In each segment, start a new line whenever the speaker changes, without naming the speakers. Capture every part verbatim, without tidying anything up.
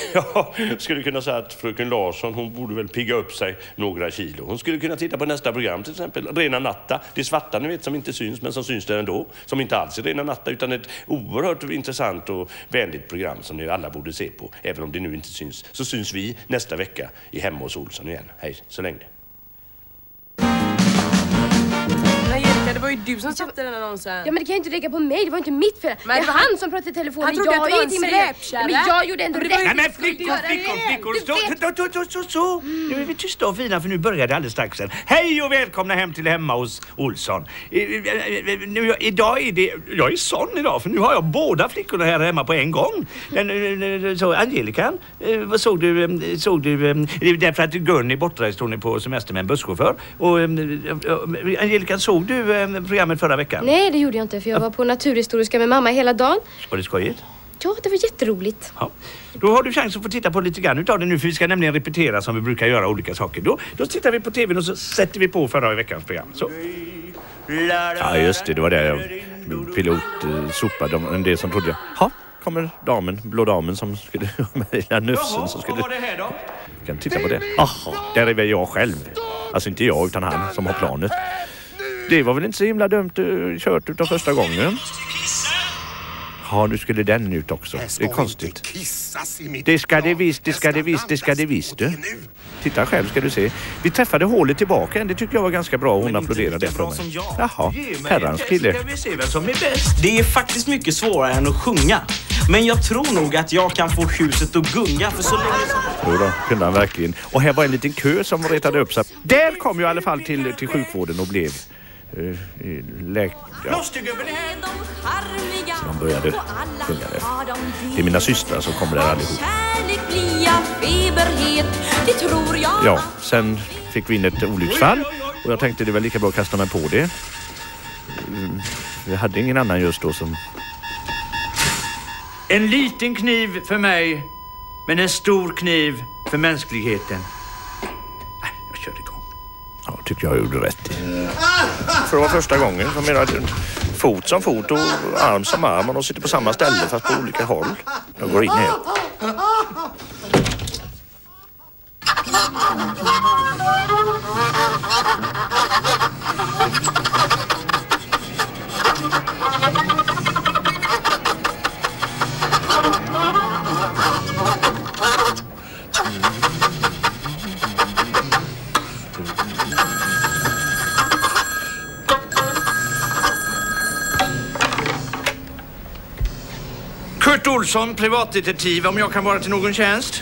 Ja, jag skulle kunna säga att fröken Larsson, hon borde väl pigga upp sig några kilo. Hon skulle kunna titta på nästa program, till exempel Rena Natta. Det svarta, ni vet, som inte syns men som syns där ändå. Som inte alls är Rena Natta utan ett oerhört intressant och vänligt program som ni alla borde se på. Även om det nu inte syns. Så syns vi nästa vecka i Hemma hos Olsson igen. Hej, så länge.
Erika, det var ju du som satte den annonsen.
Ja, men det kan ju inte lägga på mig, det var inte mitt fel. Men det var han som pratade i telefonen.
Han trodde
jag
att det var en släpkärra.
Men jag gjorde ändå rätt.
Nej, men flickor, flickor, flickor, så, så, så, så. Nu är vi tysta och fina för nu börjar det alldeles strax sen. Hej och välkomna hem till Hemma hos Olsson. Nu, idag är det, jag är sån idag för nu har jag båda flickorna här hemma på en gång. Den, så Angelica, vad såg du, såg du, det är därför att Gun är bortrest, hon är på semester med en busschaufför. Och Angelica, såg du programmet förra veckan?
Nej, det gjorde jag inte för jag var på Naturhistoriska med mamma hela dagen.
Var det skojigt?
Ja, det var jätteroligt.
Ja. Då har du chans att få titta på lite grann utav det nu för vi ska nämligen repetera som vi brukar göra olika saker. Då, då tittar vi på tvn och så sätter vi på förra veckans program. Så.
Ja, just det, det var det jag pilot eh, sopade en del som trodde. Ja, kommer damen, blå damen som skulle med hela nufsen som skulle...
Vad var det här då?
Kan titta på det. Aha, där är väl jag själv. Alltså inte jag utan han som har planet. Det var väl inte så himla dumt uh, kört utav första gången. Ja, nu skulle den ut också. Det är konstigt. Det ska det visst, det ska det visst, det ska det visst. Du. Titta själv ska du se. Vi träffade hålet tillbaka. Det tycker jag var ganska bra. Hon applåderade det för mig. Jaha, herrans kille.
Det är faktiskt mycket svårare än att sjunga. Men jag tror nog att jag kan få huset att gunga för så länge som...
Jo då, kunde han verkligen. Och här var en liten kö som retade upp sig. Där kom jag i alla fall till, till sjukvården och blev uh, läk... Ja. De började sjunga det. Det är mina systrar som kommer där allihop. Ja, sen fick vi in ett olycksfall. Och jag tänkte det var lika bra att kasta mig på det. Jag hade ingen annan just då som...
En liten kniv för mig, men en stor kniv för mänskligheten. Nej, jag körde igång.
Ja, tycker jag gjorde rätt i. För det var första gången som jag fot som fot och arm som arm och de sitter på samma ställe fast på olika håll. Jag går in här.
Kurt Olsson, privatdetektiv, om jag kan vara till någon tjänst.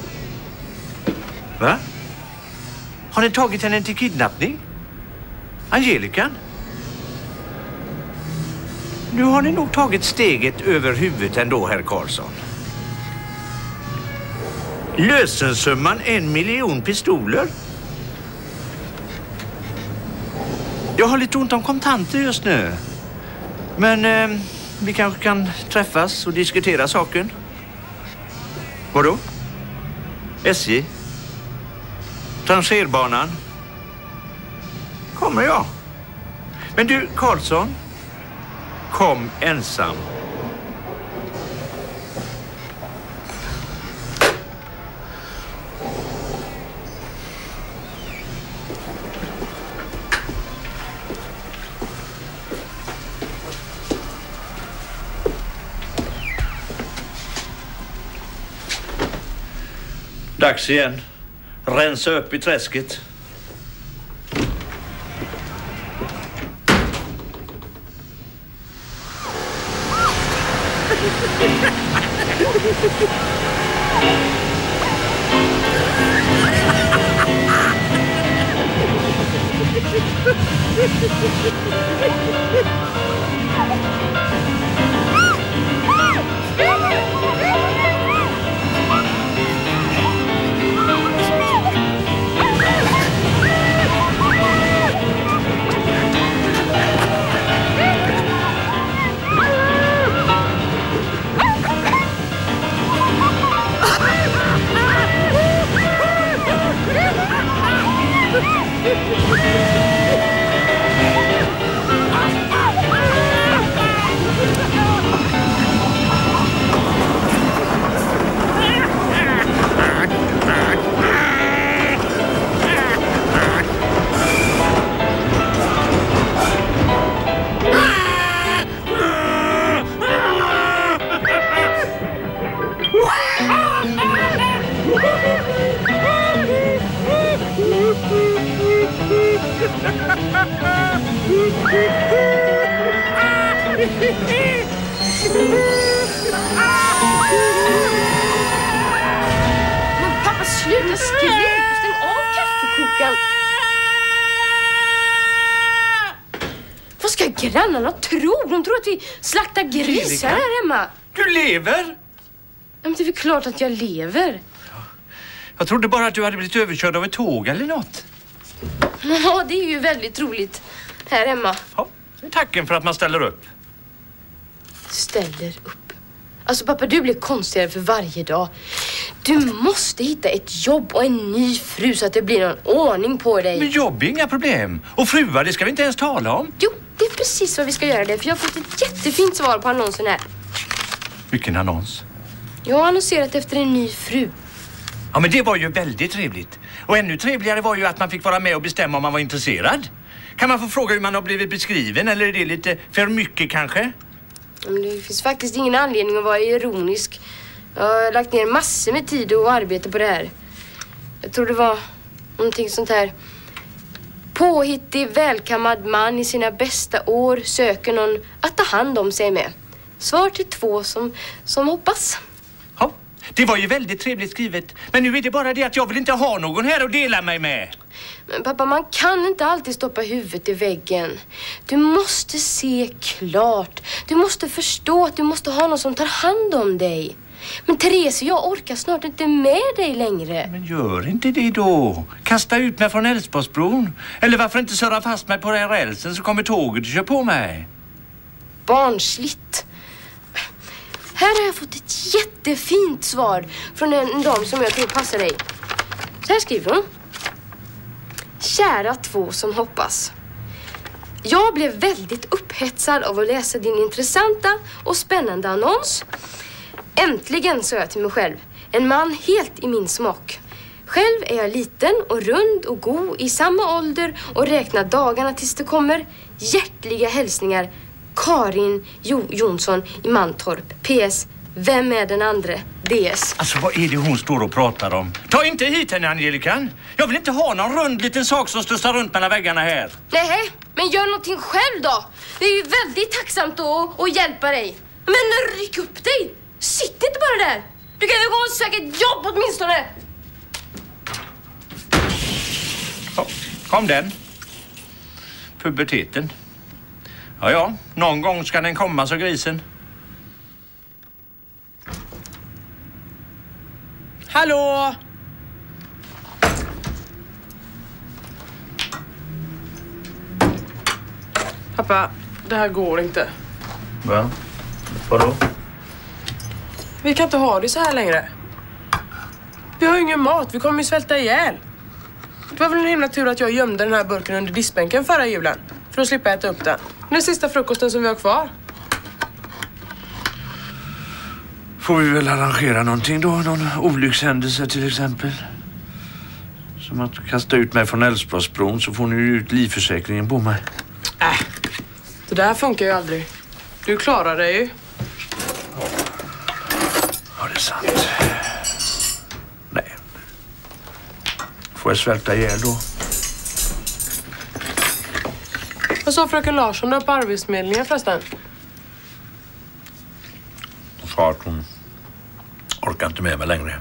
Va? Har ni tagit henne till kidnappning? Angelica? Nu har ni nog tagit steget över huvudet ändå, herr Karlsson. Lösensumman en miljon pistoler. Jag har lite ont om kontanter just nu. Men eh, vi kanske kan träffas och diskutera saken. Vadå? S J? Trancherbanan? Kommer jag? Men du, Karlsson, kom ensam. Dags igen. Rensa upp i träsket.
Men pappa, sluta skrika. Stäng av kaffekokaren. Vad ska grannarna tro? De tror att vi slaktar grisar här hemma.
Du lever?
Ja, men det är väl klart att jag lever.
Jag trodde bara att du hade blivit överkörd av ett tåg eller något.
Ja, det är ju väldigt roligt här hemma.
Ja, tacken för att man ställer upp.
Ställer upp. Alltså pappa, du blir konstigare för varje dag. Du måste hitta ett jobb och en ny fru så att det blir någon ordning på dig.
Men jobb är inga problem. Och fruar, det ska vi inte ens tala om.
Jo, det är precis vad vi ska göra det. För jag har fått ett jättefint svar på annonsen här.
Vilken annons?
Jag har annonserat efter en ny fru.
Ja, men det var ju väldigt trevligt. Och ännu trevligare var ju att man fick vara med och bestämma om man var intresserad. Kan man få fråga hur man har blivit beskriven? Eller är det lite för mycket kanske?
Men det finns faktiskt ingen anledning att vara ironisk. Jag har lagt ner massor med tid och arbete på det här. Jag tror det var någonting sånt här. Påhittig, välkammad man i sina bästa år söker någon att ta hand om sig med. Svar till två som, som hoppas.
Ja, det var ju väldigt trevligt skrivet. Men nu är det bara det att jag vill inte ha någon här att dela mig med.
Men pappa, man kan inte alltid stoppa huvudet i väggen. Du måste se klart. Du måste förstå att du måste ha någon som tar hand om dig. Men Therese, jag orkar snart inte med dig längre.
Men gör inte det då. Kasta ut mig från Älvsborgsbron. Eller varför inte surra fast mig på den rälsen så kommer tåget och kör på mig.
Barnsligt. Här har jag fått ett jättefint svar från en dam som jag tror passar dig. Så här skriver hon. Kära två som hoppas. Jag blev väldigt upphetsad av att läsa din intressanta och spännande annons. Äntligen, sa jag till mig själv. En man helt i min smak. Själv är jag liten och rund och god i samma ålder och räknar dagarna tills det kommer. Hjärtliga hälsningar. Karin jo- Jonsson i Mantorp. P S. Vem är den andra? D S.
Alltså, vad är det hon står och pratar om? Ta inte hit henne, Angelikan. Jag vill inte ha någon rund liten sak som stussar runt mellan väggarna här.
Nej, men gör någonting själv då. Det är ju väldigt tacksamt att, att hjälpa dig. Men ryck upp dig. Sitt inte bara där. Du kan ju gå och söka ett jobb åtminstone.
Ja, kom den. Puberteten. Ja, ja. Någon gång ska den komma, så grisen.
Hallå! Pappa, det här går inte.
Va? Vadå?
Vi kan inte ha det så här längre. Vi har ju ingen mat, vi kommer ju svälta ihjäl. Det var väl en himla tur att jag gömde den här burken under diskbänken förra julen. För att slippa äta upp den. Den sista frukosten som vi har kvar.
Får vi väl arrangera någonting då? Någon olyckshändelse till exempel? Som att kasta ut mig från Älvsborgsbron så får ni ut livförsäkringen på mig.
Äh, det där funkar ju aldrig. Du klarar det ju.
Ja, det är sant. Nej. Får jag svälta ihjäl då?
Vad sa fröken Larsson då på arbetsförmedlingen förresten?
Hon sa att hon orkar inte med mig längre.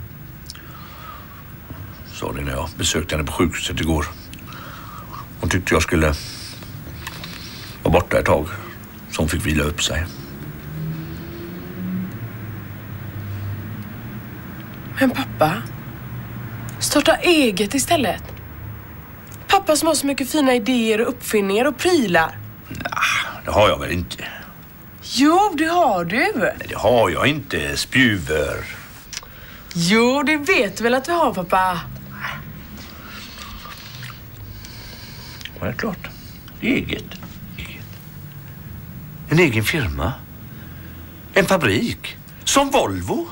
Sa det när jag besökte henne på sjukhuset igår. Hon tyckte jag skulle vara borta ett tag. Så hon fick vila upp sig.
Men pappa, starta eget istället. Pappa som har så mycket fina idéer och uppfinningar och prylar.
Nej, det har jag väl inte.
Jo, det har du.
Nej, det har jag inte, spjuver.
Jo, det vet du väl att vi har, pappa.
Ja, det är klart. Eget. Eget. En egen firma. En fabrik. Som Volvo.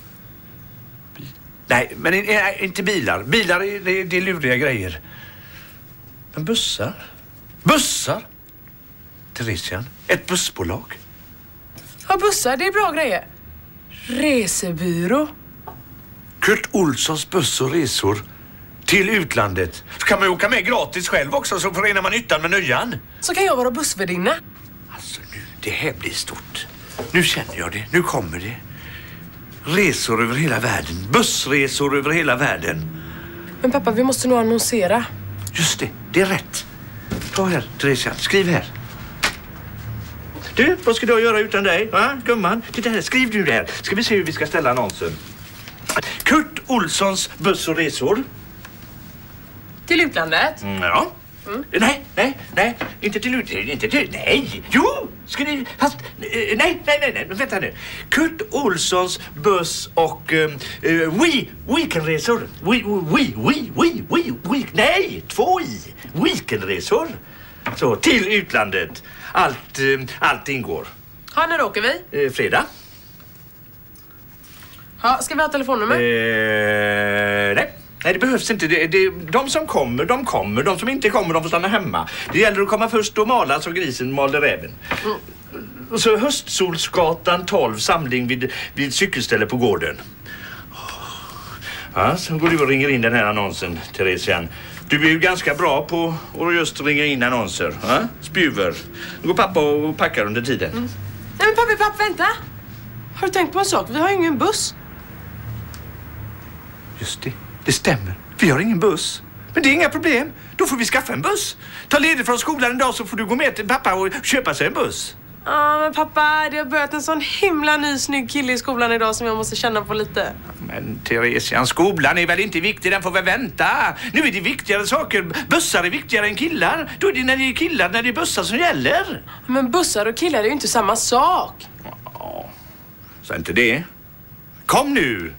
Nej, men nej, inte bilar. Bilar är, det, det är luriga grejer. Men bussar? Bussar? Theresian, ett bussbolag.
Ja, bussar, det är bra grejer. Resebyrå.
Kurt Olssons buss och resor till utlandet. Så kan man ju åka med gratis själv också, så förenar man nyttan med nöjan.
Så kan jag vara bussvärdinna.
Alltså nu.
det här blir stort. Nu känner jag det, nu kommer det. Resor över hela världen, bussresor över hela världen.
Men pappa, vi måste nog annonsera.
Just det, det är rätt. Ta här, Theresia, skriv här. Du, vad ska du göra utan dig? Va, gumman? Titta här, skriv du där. Ska vi se hur vi ska ställa annonsen. Kurt Olssons buss och resor.
Till utlandet?
Mm, ja. Mm. Nej, nej, nej. Inte till utlandet. Inte till... Nej! Jo! Skriv... Fast... Nej, nej, nej, nej. Vänta nu. Kurt Olssons buss och... Uh, we, weekendresor. We, we, we, we, we, we... Nej! Två i. Weekendresor. Så, till utlandet. Allt, uh, allt ingår.
Ja, när åker vi?
Uh, fredag.
Ja, ska vi ha telefonnummer?
Uh, nej. Nej, det behövs inte. Det, det, de som kommer, de kommer. De som inte kommer, de får stanna hemma. Det gäller att komma först och mala så grisen malde räven. Mm. Och så Höstsolsgatan tolv, samling vid, vid cykelställe på gården. Ja, så går du och ringer in den här annonsen, Theresian. Du är ju ganska bra på att just ringa in annonser. Ja? Spjuver. Nu går pappa och packar under tiden. Mm.
Nej, men pappa, pappa, vänta. Har du tänkt på en sak? Vi har ju ingen buss.
Just det. Det stämmer. Vi har ingen buss. Men det är inga problem. Då får vi skaffa en buss. Ta ledigt från skolan en dag så får du gå med till pappa och köpa sig en buss.
Ja, men pappa, det har börjat en sån himla ny snygg kille i skolan idag som jag måste känna på lite.
Men Theresian, skolan är väl inte viktig, den får väl vänta. Nu är det viktigare saker. Bussar är viktigare än killar. Då är det när det är killar, när det är bussar som gäller.
Men bussar och killar är ju inte samma sak.
Ja, så inte det. Kom nu!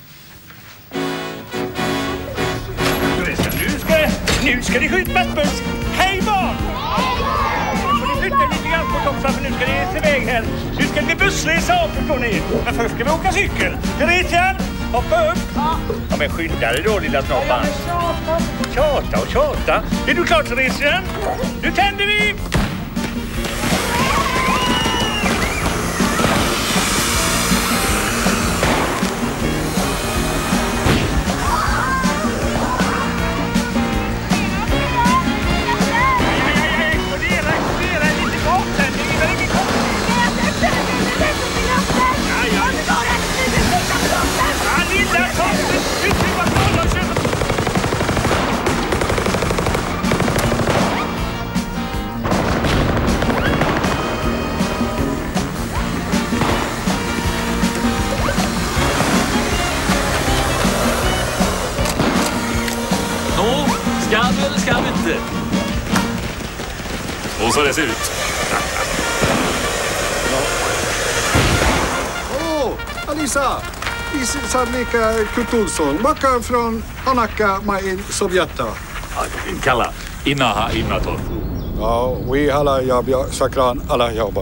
Nu ska det skjutas buss. Hej barn! Nu får ni flytta lite grann på toppen för nu ska det iväg här. Nu ska det bli bussresa av, förstår ni. Men först ska vi åka cykel. Theresian, hoppa upp. Ja, men skynda dig då, lilla snabban. Tjata och tjata. Är du klar, Theresian? Nu tänder vi!
Eller ska vi inte? Och så det ser ut.
Åh, oh, Alisa! Isamika Kurt Olsson. Makan från Hanakka main Sovjetta.
Kalla. Inaha innator.
Ja, vi alla jobbar. Sakran alla jobbar.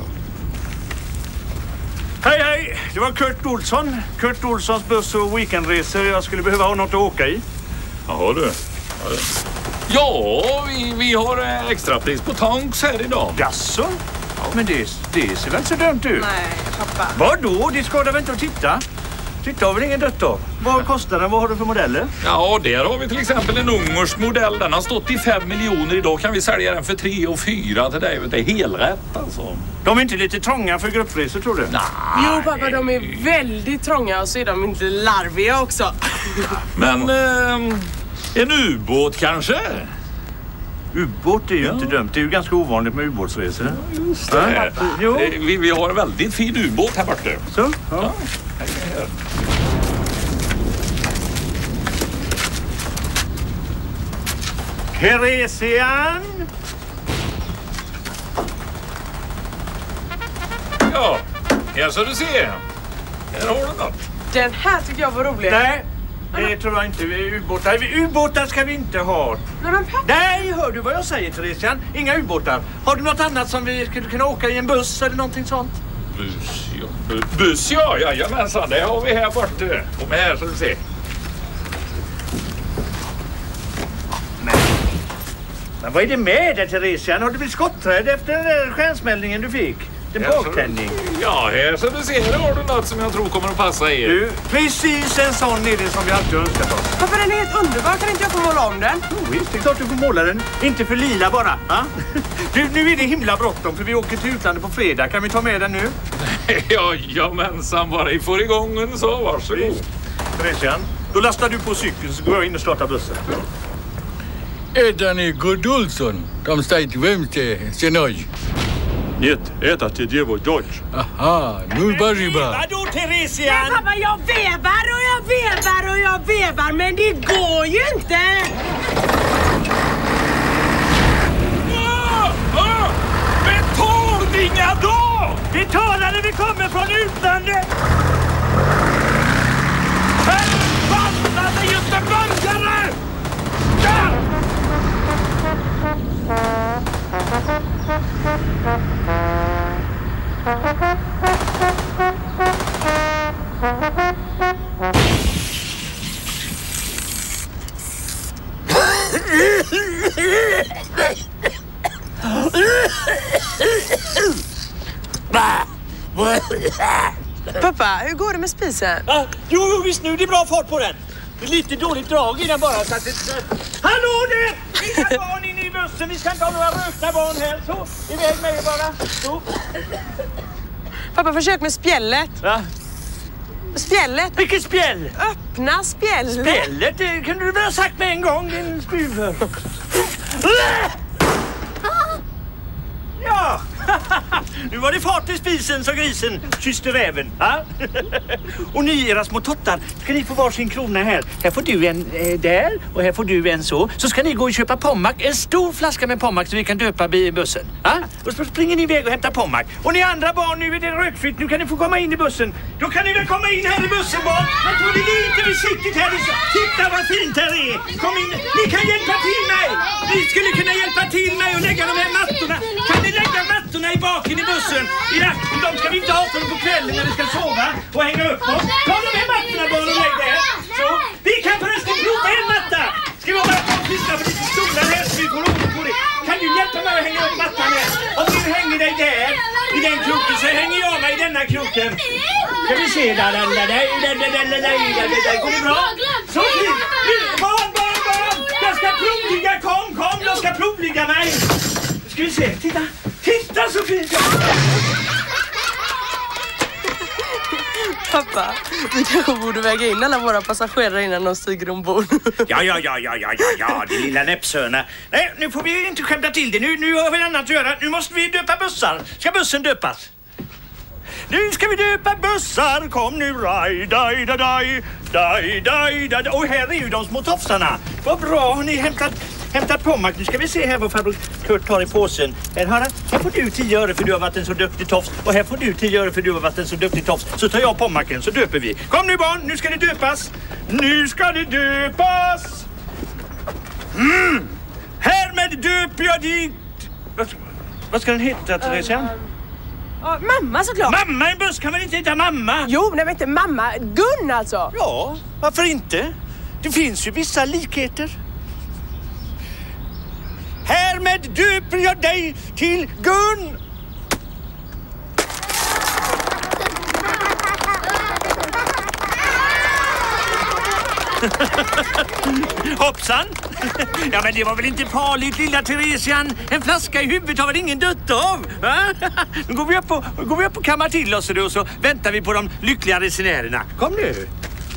Hej, hej! Det var Kurt Olsson. Kurt Olssons buss och weekendresor. Jag skulle behöva ha något att åka i.
Jaha du. Ja, vi, vi har extrapris på tanks här idag.
Jaså? Ja. Men det, det ser väl så dumt ut?
Nej, pappa.
Vadå? Det skadar väl inte att titta? Titta har väl ingen dött då? Vad kostar den? Vad har du för modeller?
Ja, där har vi till exempel en ungersk modell. Den har stått i fem miljoner. Idag kan vi sälja den för tre och fyra till dig. Det är helt rätt alltså.
De är inte lite trånga för gruppresor, tror du?
Nej.
Jo, pappa, de är väldigt trånga och så är de inte larviga också.
Men eh, en ubåt kanske?
Ubåt är ju
ja.
inte dumt. Det är ju ganska ovanligt med ubåtsresor.
Ja, just det. Ja,
jo.
Vi, vi har en väldigt fin ubåt här borta.
Så? Ja.
Ja.
Theresian!
Ja, här så du ser. Här har du något.
Den här tycker jag var rolig.
Nej, det tror jag inte. Ubåtar. Ubåtar ska vi inte ha.
Nej, men pappa.
Nej, hör du vad jag säger, Theresian? Inga ubåtar. Har du något annat som vi skulle kunna åka i en buss eller någonting sånt?
Buss, ja. Bu- buss, ja. Jajamensan. Det har vi här borta. Kom här så du ser.
Men vad är det med dig, Theresian? Har du blivit skotträdd efter den där stjärnsmällningen du fick? En bakklänning.
Ja, här så du ser det har du något som jag tror kommer att passa er.
Du, precis en sån är det som vi alltid önskat oss.
Pappa, den är helt underbar. Kan inte jag få måla om den?
Jo, visst, det är klart du får måla den. Inte för lila bara. Va? Du, nu är det himla bråttom för vi åker till utlandet på fredag. Kan vi ta med den nu?
Jajamensan, bara vi får igång den så varsågod.
Christian, då lastar du på cykeln så går jag in och startar bussen.
Это не Гудулсон. Там стоит вместе с ценой.
Нет, это till Devo George.
Aha, nu спасибо.
Vadå, Theresian?
Pappa, jag vevar och jag vevar och jag vevar, men det går ju inte!
Ah, ah, betordingar då!
Vi talar när vi kommer från utlandet!
Förbannade göteborgare! Ja!
Pappa, hur går det med spisen?
Ah, jo, jo, visst nu, det är bra fart på den. Det är lite dåligt drag i den bara så att det... Hallå där! Inga barn inne i bussen, vi ska inte ha några rökta barn här. Så, iväg med er bara. Så.
Pappa, försök med spjället.
Va?
Spjället.
Vilket spjäll?
Öppna spjället.
Spjället? Det kunde du väl ha sagt med en gång, din spyver. Ja! Nu var det fart i spisen så grisen kysste räven. Ja? Och ni era små tottar, ska ni få varsin krona här. Här får du en eh, där och här får du en så. Så ska ni gå och köpa Pommac, en stor flaska med Pommac så vi kan döpa i bussen. Ja? Och så springer ni iväg och hämtar Pommac. Och ni andra barn, nu är det rökfritt, nu kan ni få komma in i bussen. Då kan ni väl komma in här i bussen, barn. Men tror ni det är inte försiktigt här? Titta vad fint här är. Kom in, ni kan hjälpa till mig. Ni skulle kunna hjälpa till mig och lägga de här mattorna. Kan ni lägga mattorna i baken i bussen? I natten, de ska vi inte ha förrän på kvällen när vi ska sova och hänga upp oss. Ta de här mattorna barn och lägg där. Så, vi kan förresten prova en matta. Ska vi bara ta och klistra på lite stolar här så vi får ord på det. Kan du hjälpa mig att hänga upp mattan här? Om du hänger dig där, i den kroken, så hänger jag mig i denna kroken. Ska vi se, där, där, där, där, där, där, där, där, där, går det bra? Så fint. Barn, barn, barn. Jag ska provligga, kom, kom, jag ska provligga mig. Ska vi se, titta. Titta så fint jag.
Pappa, vi kanske borde väga in alla våra passagerare innan de stiger ombord.
Ja, ja, ja, ja, ja, ja, ja, det lilla näppsöna. Nej, nu får vi inte skämta till det. Nu, nu har vi annat att göra. Nu måste vi döpa bussar. Ska bussen döpas? Nu ska vi döpa bussar. Kom nu, raj, daj, daj, daj, daj, daj, daj. Och här är ju de små tofsarna. Vad bra, har ni hämtat... Hämtat Pommac. Nu ska vi se här vad farbror Kurt tar i påsen. Här, hörna. Här får du tio öre för du har varit en så duktig tofs. Och här får du tio öre för du har varit en så duktig tofs. Så tar jag Pommacen så döper vi. Kom nu barn, nu ska det döpas. Nu ska det döpas. Mm. Härmed döper jag dit. Vad, vad ska den heta, Theresian?
Ja, mamma såklart.
Mamma, en buss kan väl inte heta mamma?
Jo, nej men inte mamma. Gun alltså.
Ja, varför inte? Det finns ju vissa likheter. Härmed döper jag dig till Gun. Hoppsan. Ja, men det var väl inte farligt, lilla Theresian. En flaska i huvudet har väl ingen dött av? Va? Nu går vi upp och, går vi upp och kammar till oss och så väntar vi på de lyckliga resenärerna. Kom nu.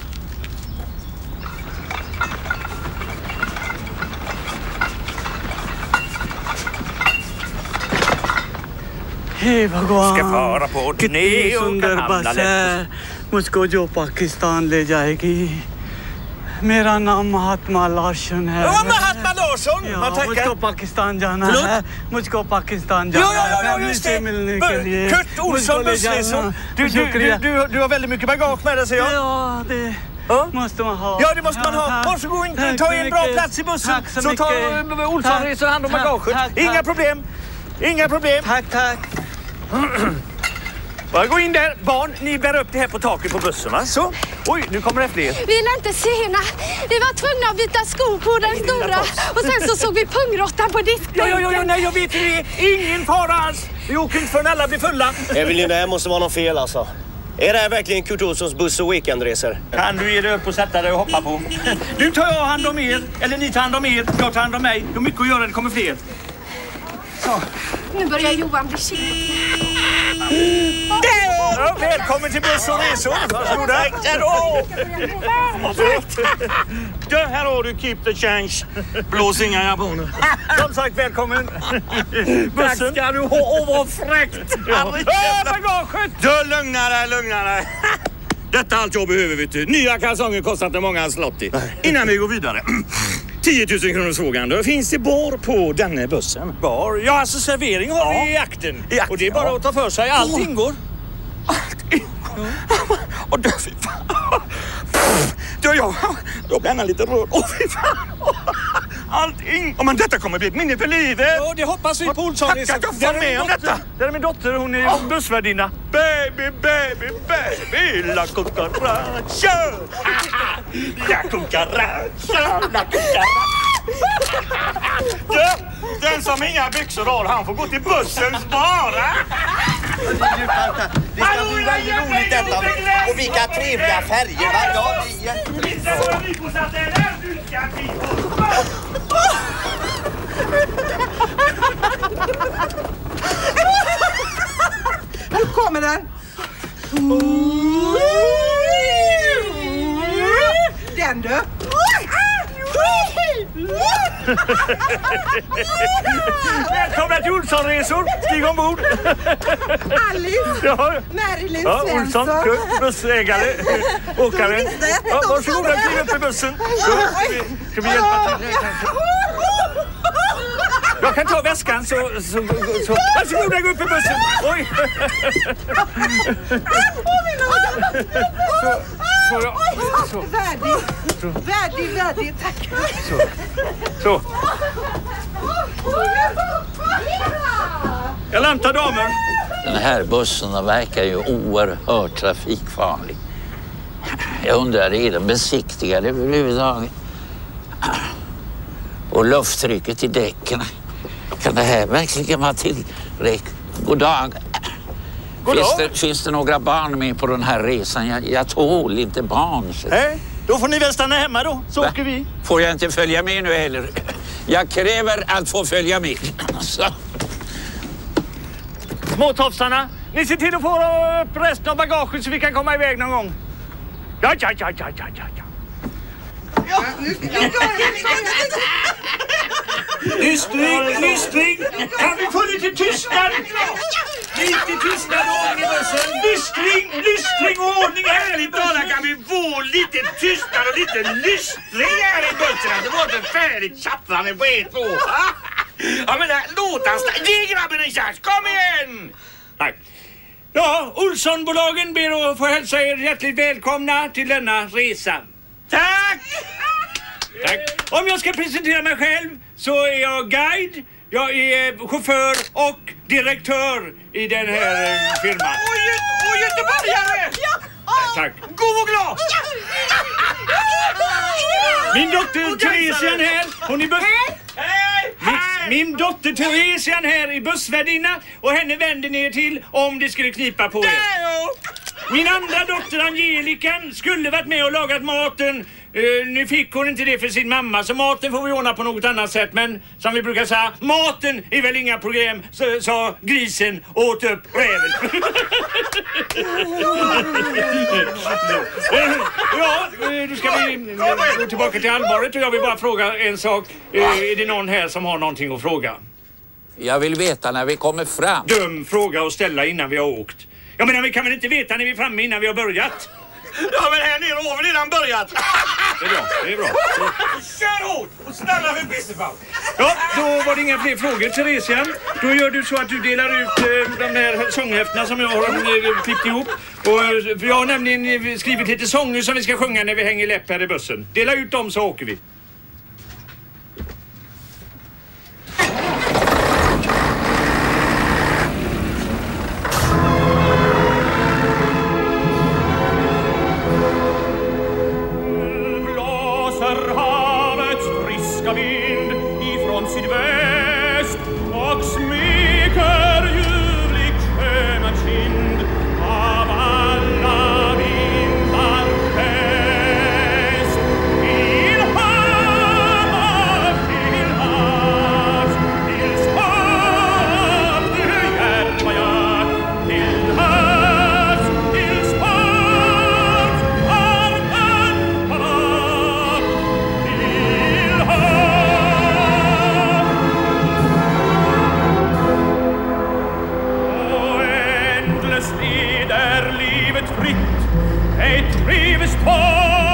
हे भगवान
Ska fara på
कितनी सुंदर बस है मुझको जो पाकिस्तान ले जाएगी मेरा नाम महात्मा लार्सन है
Ja, Mahatma Larsson.
Ja,
Man
मुझको पाकिस्तान जाना
Förlåt?
है मुझको पाकिस्तान
Jo,
जाना
jo, jo,
है
jo,
फैमिली
just
से
det.
मिलने के लिए
Kurt Olsson, bussresor. Du, du, du, du, du har väldigt mycket bagage med dig, säger jag.
Ja, det måste man ha.
Ja, det måste man ha. Varsågod, inte ta en bra plats i bussen.
Tack så
så tar
mycket.
Olsson resor hand om bagaget. Inga problem. Inga problem.
Tack, tack.
Bara gå in där. Barn, ni bär upp det här på taket på bussen, va? Så. Oj, nu kommer det fler.
Vi är inte sena. Vi var tvungna att byta skor på den stora. Och sen så såg vi pungrottan på diskbänken.
Ja, ja, ja, nej, jag vet det. Ingen fara alls. Vi åker inte förrän alla blir fulla.
Evelina, det här måste vara någon fel alltså. Är det här verkligen Kurt Olssons buss och weekendresor?
Kan du ge dig upp och sätta dig och hoppa på? Nu tar jag hand om er. Eller ni tar hand om er. Jag tar hand om mig. Det är mycket att göra. Det kommer fler. Så.
Nu börjar Johan bli chill.
Ja, välkommen till buss och resor. Varsågoda.
Du, här har du keep the change. Blås inga japaner.
Som sagt, välkommen.
Tack ska du ha. Åh, vad fräckt.
Ja, bagaget.
Du, lugna dig, lugna dig. Detta är allt jag behöver, vet du. Nya kalsonger kostar inte många slott i. Innan vi går vidare. tio tusen kronors frågan. Då finns det bar på denna bussen.
Bar? Ja, alltså servering har ja. vi i akten. I akten. Och det är bara ja. att ta för sig. Allt oh. ingår.
Allt ingår? Ja. Och du, fy fan. Du, jag, jag blir lite rörd. Åh, fy fan. Allting. Oh, men detta kommer bli ett minne för livet.
Ja, det hoppas vi på Olsson.
Tack att jag får med om detta.
Det är min dotter, hon är oh. bussvärdinna.
Baby, baby, baby, la cucaracha. La cucaracha, la cucaracha. Du, den som inga byxor har, han får gå till bussens bara.
Det ska bli väldigt roligt detta. Och vilka trevliga färger, va? Ja,
Nu kommer den. Den du.
Välkomna till Olssonresor. Stig ombord.
Alice.
Ja.
Marilyn
ja,
Svensson.
Olsson, kurs, bussägare, åkare. Ja, varsågoda, kliv upp i bussen. Så, ska vi hjälpa till? Jag kan ta väskan så... så, så. Varsågoda, gå upp i bussen. Oj. Så, så, ja. Så.
Värdig, värdig, värdig, tack.
Så. Så. Jag lämtar damer.
Den här bussen verkar ju oerhört trafikfarlig. Jag undrar, är den besiktigad överhuvudtaget? Och lufttrycket i däcken. Kan det här verkligen vara tillräckligt? God dag. God finns, dag. Det, finns det några barn med på den här resan? Jag, jag tål inte barn.
Nej, då får ni väl stanna hemma då, så Va? åker vi.
Får jag inte följa med nu heller? Jag kräver att få följa med. Så.
Småtofsarna, ni ser till att få upp resten av bagaget så vi kan komma iväg någon gång. Ja, ja, ja, ja, ja, ja.
Ja, nu ska jag
Lystring, lystring! Kan vi få lite tystnad? Lite tystnad och ordning i bussen. Lystring, lystring och ordning här i bussen.
Kan vi få lite tystnad och lite lystring här i bussen? Det var inte färdigt tjattrande på ett år. Jag menar, låt han stanna. Ge grabben en chans, kom igen!
Nej. Ja, Olssonbolagen ber att få hälsa er hjärtligt välkomna till denna resa.
Tack!
Tack. Om jag ska presentera mig själv så är jag guide, jag är chaufför och direktör i den här eh, firman.
Och, och göteborgare!
Ja.
Tack.
God och glad!
Min dotter Theresian här, hon är buss...
Hej!
Min, min dotter Theresian här är bussvärdinna och henne vänder ner till om det skulle knipa på er. Min andra dotter Angelikan skulle varit med och lagat maten. Uh, nu fick hon inte det för sin mamma, så maten får vi ordna på något annat sätt. Men som vi brukar säga, maten är väl inga problem, så, sa grisen och åt upp räven. Ja, då ska vi gå tillbaka till allvaret och jag vill bara fråga en sak. Uh, är det någon här som har någonting att fråga?
Jag vill veta när vi kommer fram.
Dum fråga att ställa innan vi har åkt. Jag menar, vi kan väl inte veta när vi är framme innan vi har börjat?
Ja, men här nere har vi redan börjat.
Det är bra, det är bra.
Kör hårt och stanna för pissefall.
Ja, då var det inga fler frågor, Theresian. Då gör du så att du delar ut eh, de här sånghäftena som jag har eh, klippt ihop. Och eh, jag har nämligen skrivit lite sånger som vi ska sjunga när vi hänger läpp här i bussen. Dela ut dem så åker vi.
sted är livet fritt, ej trivs på